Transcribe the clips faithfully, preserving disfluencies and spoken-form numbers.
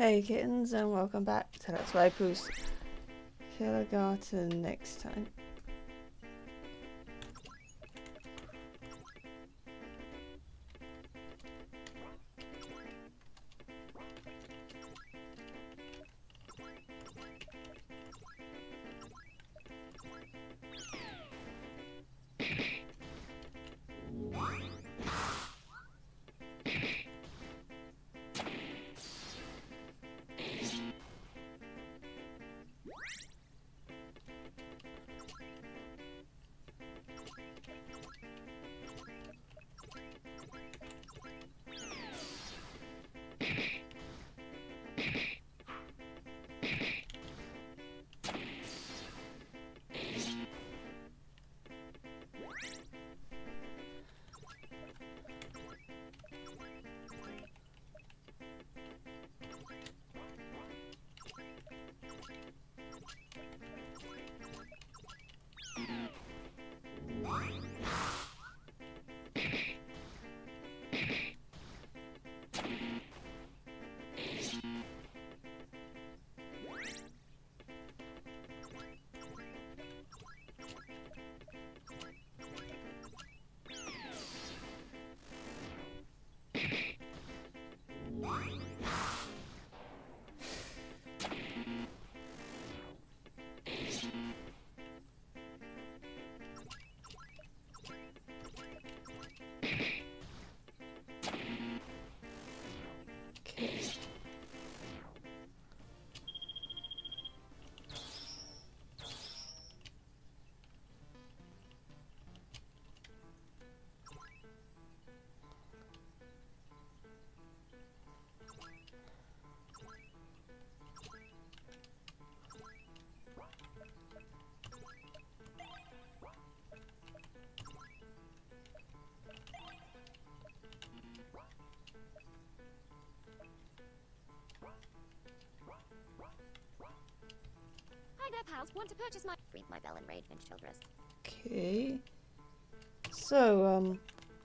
Hey kittens, and welcome back to Let's Play Poof's Killergarten next time. Hi there, pals. Want to purchase my... Ring my bell and raid Childress. Okay. So, um...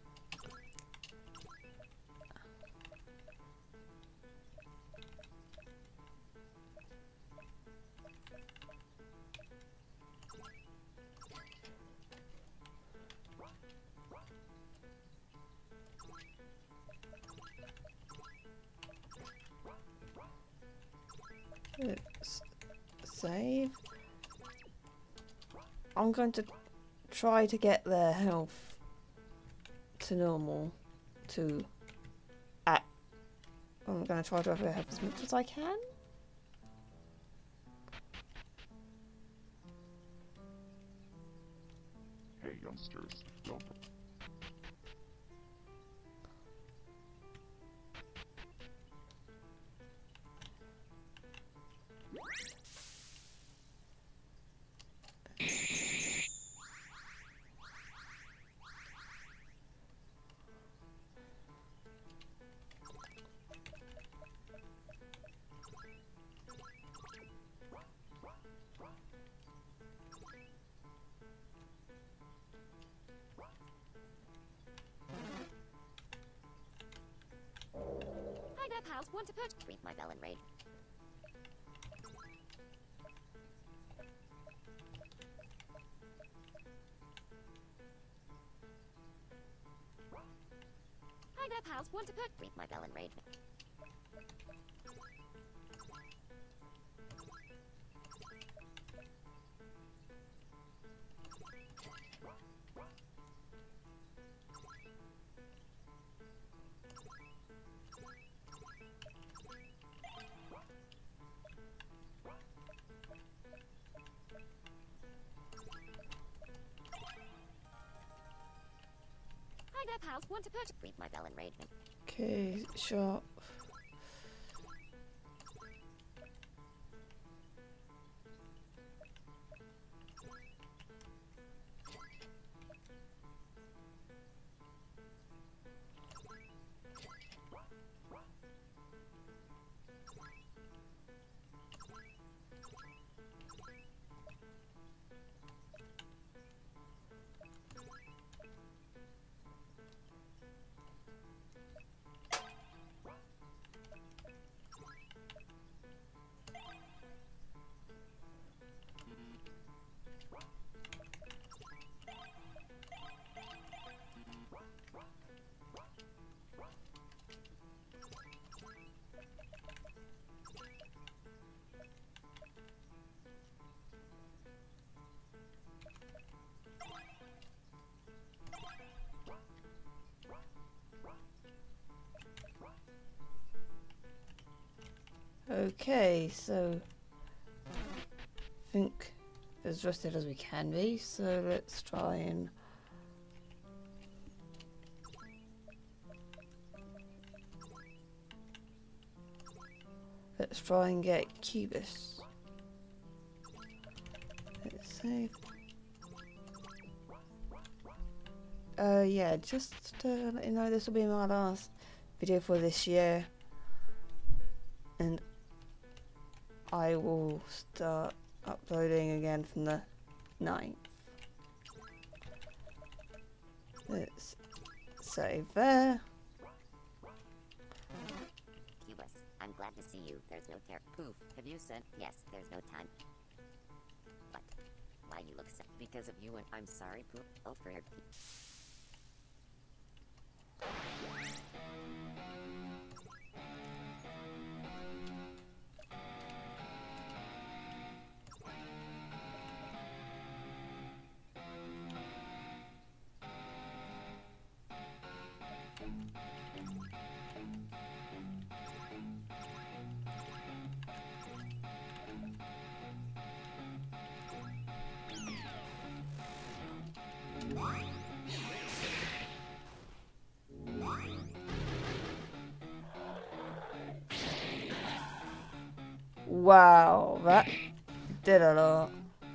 let's save. I'm going to try to get their health to normal. To at. I'm going to try to help as much as I can. Hey youngsters, don't. Hi there, pals. Want to purchase... Ring my bell and raid. Hi there, pals. Want to purchase... Ring my bell and raid. Hi there, pals. Want to purchase... Ring my bell and raid. Okay, sharp. Okay, so I think as rested as we can be, so let's try and let's try and get Cubus. Let's save. Uh, yeah, just to let you know, this will be my last video for this year, and I will start uploading again from the ninth. Let's save there. Cubus, I'm glad to see you. There's no terror. Poof, have you sent? Yes, there's no time. But why you look sad? Because of you and I'm sorry, Poof. Oh, for your Wow, that did a lot.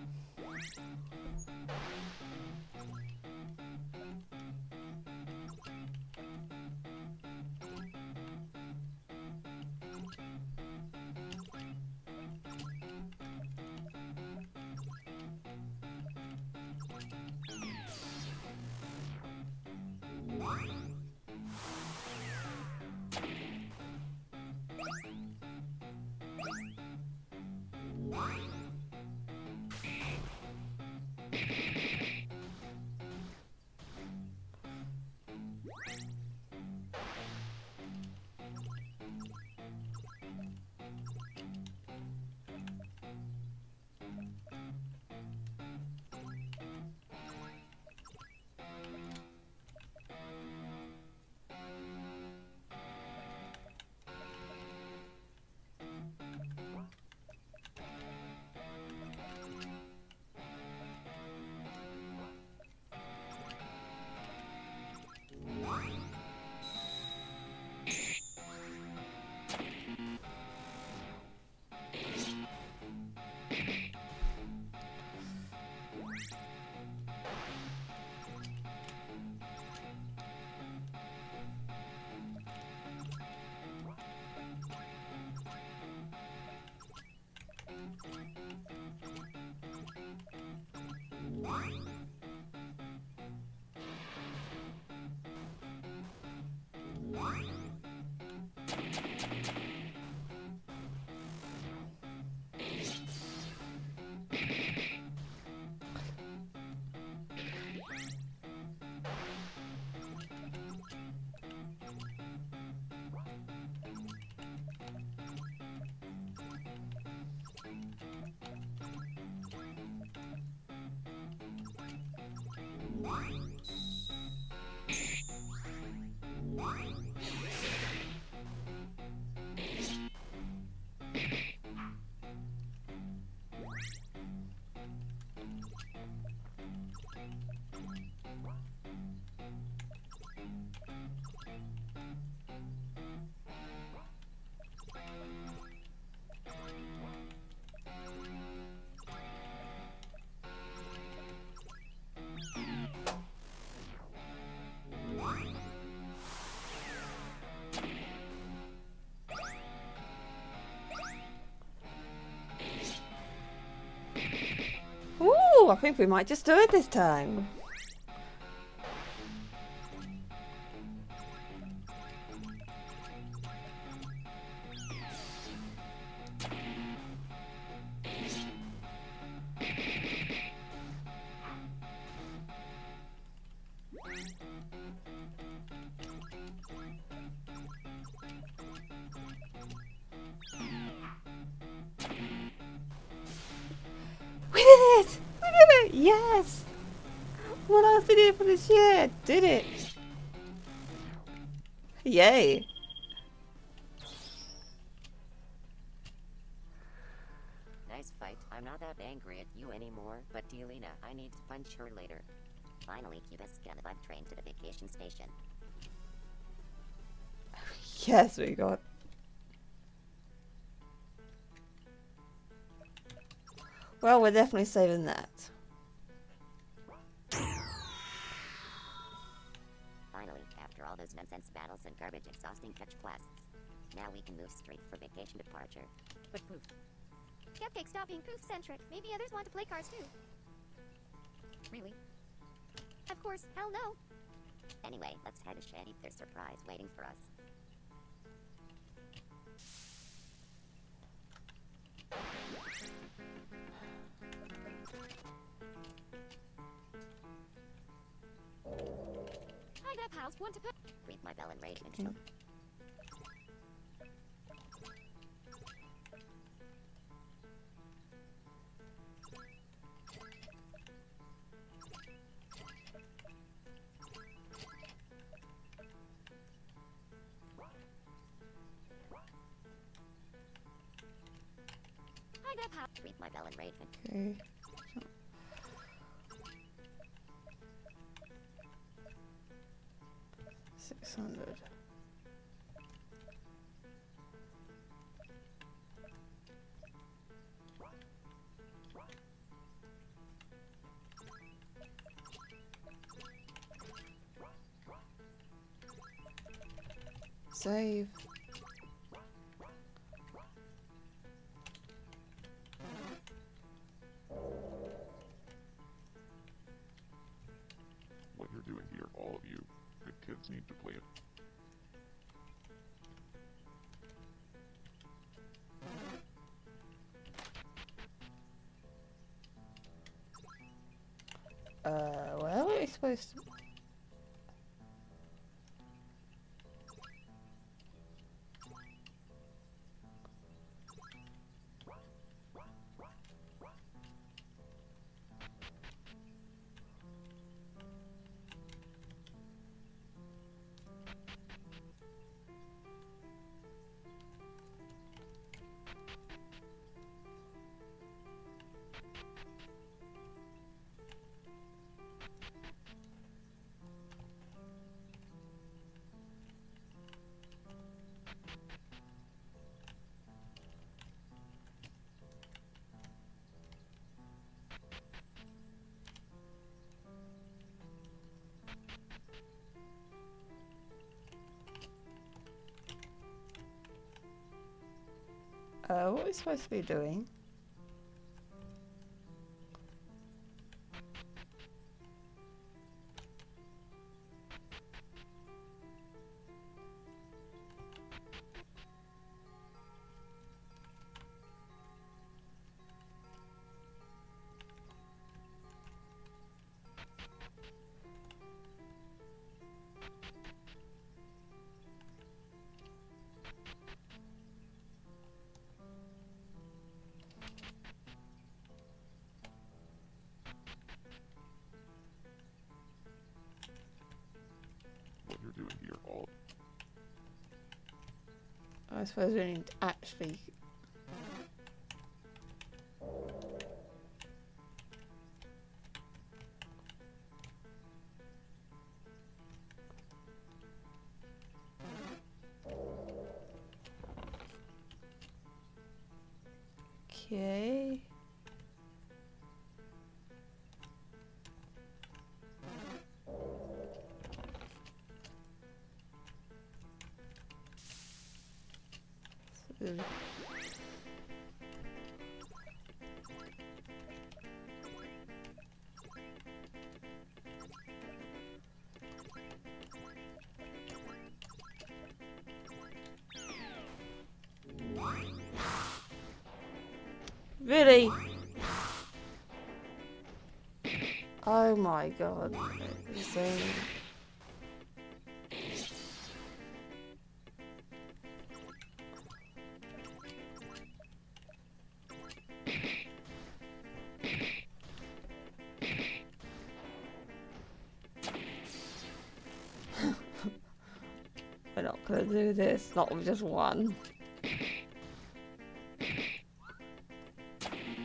Ooh, I think we might just do it this time. We did it! We did it! Yes! One last video for this year! Did it! Yay! nice fight. I'm not that angry at you anymore, but Delina, I need to punch her later. Finally, Cubus, get the bug train to the vacation station. Yes, we got. Well, we're definitely saving that. Finally, after all those nonsense battles and garbage exhausting fetch quests, now we can move straight for vacation departure. But Poof. Cupcake, stop being Poof-centric. Maybe others want to play cars too. Really? Of course, hell no. Anyway, let's head to Shady. There's a surprise waiting for us. Hi there, pals. Want to put? Read my bell and rage and Mm. show. Hi there, pal. Read my bell and rage and Okay. Six hundred. Save. What you're doing here, all of you. Good kids need to play it. Uh, where were we supposed to? Uh, what are we supposed to be doing? What you're doing here, all I suppose we need to actually. Okay. So really? Oh my god. Insane. We're not gonna do this, not with just one.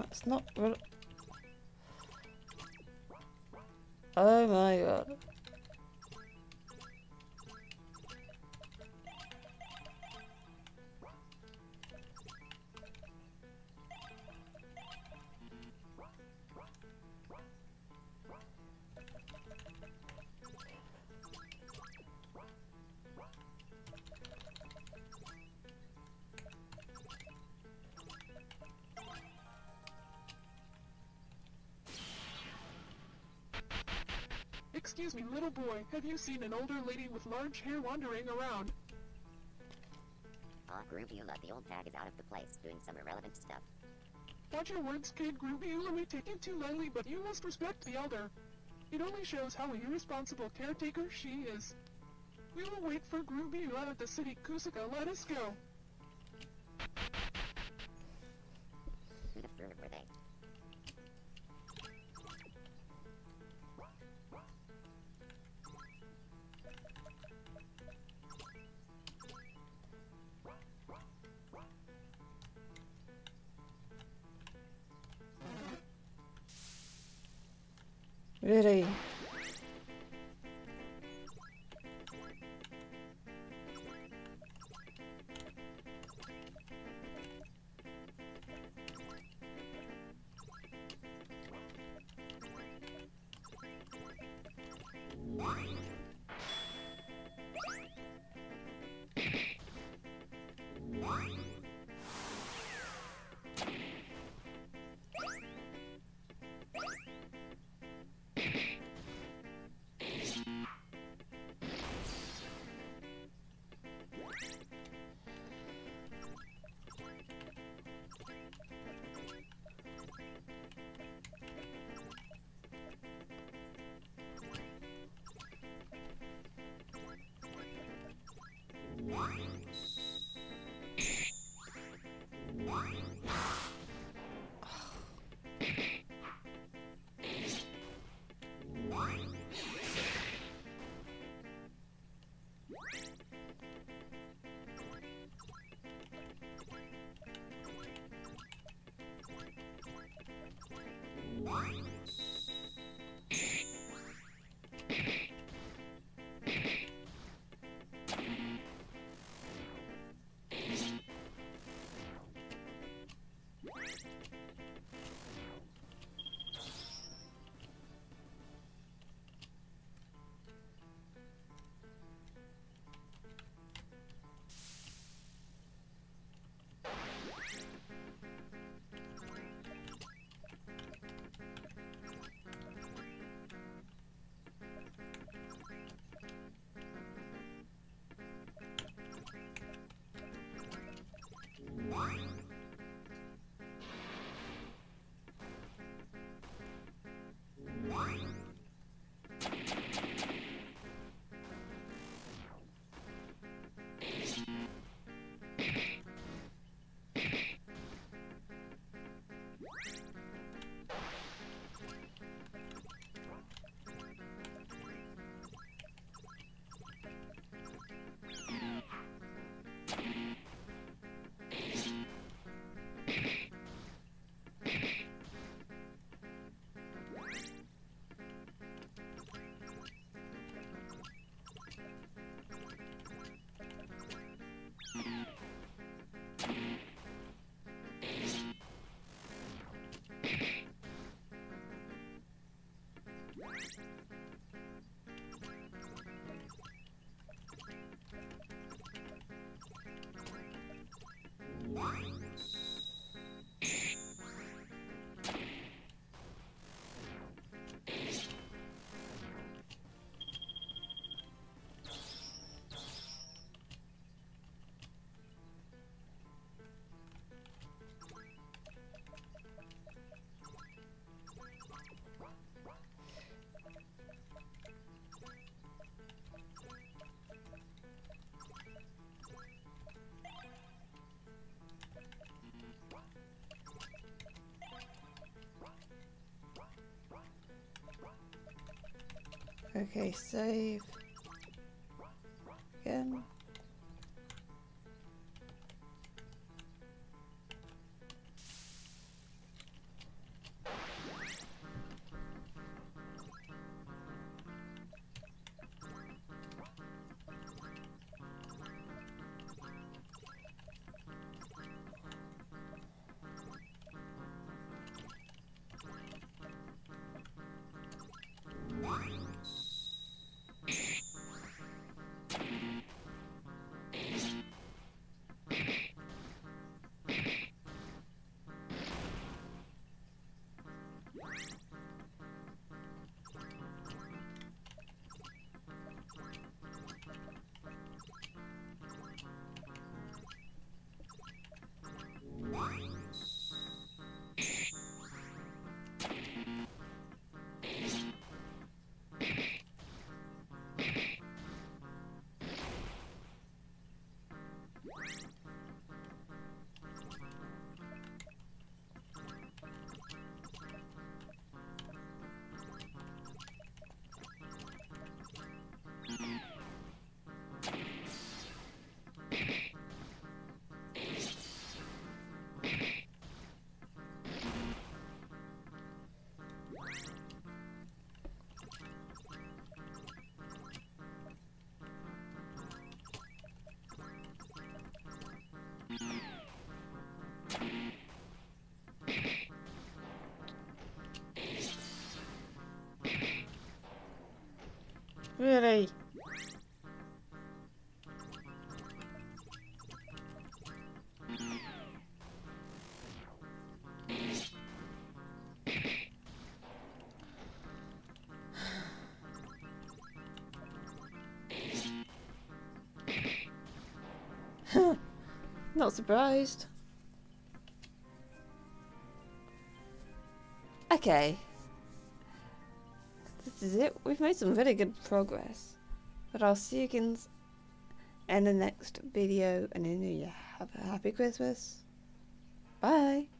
It's not real. Oh my god. Excuse me, little boy, have you seen an older lady with large hair wandering around? Aw, Groovula, the old tag is out of the place, doing some irrelevant stuff. Watch your words, kid. Groovula may take it too lightly, but you must respect the elder. It only shows how irresponsible caretaker she is. We will wait for Groovula at the city. Kusaka, let us go. Who the fruit were they? Really? Okay, save. Again. Really? Not surprised. Okay. This is it. We've made some very good progress. But I'll see you again in the next video and in the new year. Have a happy Christmas. Bye.